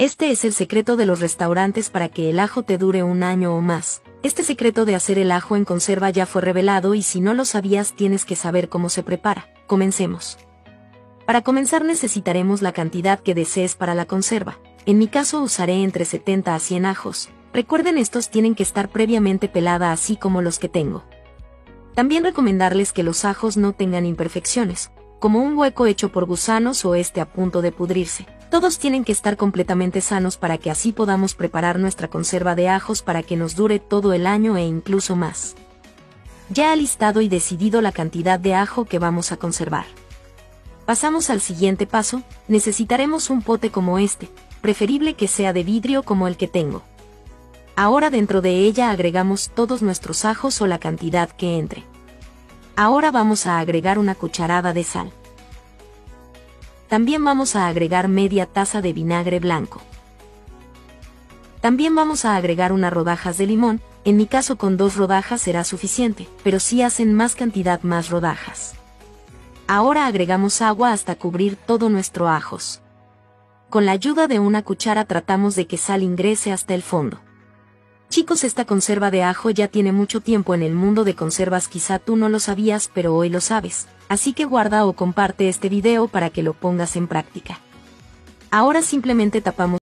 Este es el secreto de los restaurantes para que el ajo te dure un año o más. Este secreto de hacer el ajo en conserva ya fue revelado y si no lo sabías tienes que saber cómo se prepara. Comencemos. Para comenzar necesitaremos la cantidad que desees para la conserva. En mi caso usaré entre 70 a 100 ajos. Recuerden, estos tienen que estar previamente pelada así como los que tengo. También recomendarles que los ajos no tengan imperfecciones, como un hueco hecho por gusanos o a punto de pudrirse. Todos tienen que estar completamente sanos para que así podamos preparar nuestra conserva de ajos para que nos dure todo el año e incluso más. Ya alistado y decidido la cantidad de ajo que vamos a conservar. Pasamos al siguiente paso. Necesitaremos un pote como este, preferible que sea de vidrio como el que tengo. Ahora dentro de ella agregamos todos nuestros ajos o la cantidad que entre. Ahora vamos a agregar una cucharada de sal. También vamos a agregar media taza de vinagre blanco. También vamos a agregar unas rodajas de limón. En mi caso con 2 rodajas será suficiente, pero si hacen más cantidad, más rodajas. Ahora agregamos agua hasta cubrir todo nuestro ajos. Con la ayuda de una cuchara tratamos de que sal ingrese hasta el fondo. Chicos, esta conserva de ajo ya tiene mucho tiempo en el mundo de conservas, quizá tú no lo sabías pero hoy lo sabes, así que guarda o comparte este video para que lo pongas en práctica. Ahora simplemente tapamos